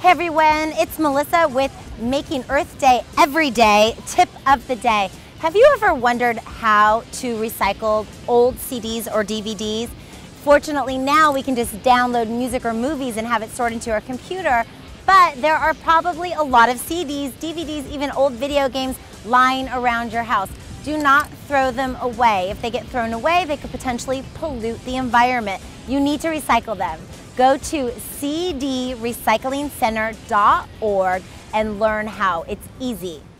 Hey everyone, it's Melissa with Making Earth Day Every Day tip of the day. Have you ever wondered how to recycle old CDs or DVDs? Fortunately now we can just download music or movies and have it stored into our computer, but there are probably a lot of CDs, DVDs, even old video games lying around your house. Do not throw them away. If they get thrown away, they could potentially pollute the environment. You need to recycle them. Go to cdrecyclingcenter.org and learn how. It's easy.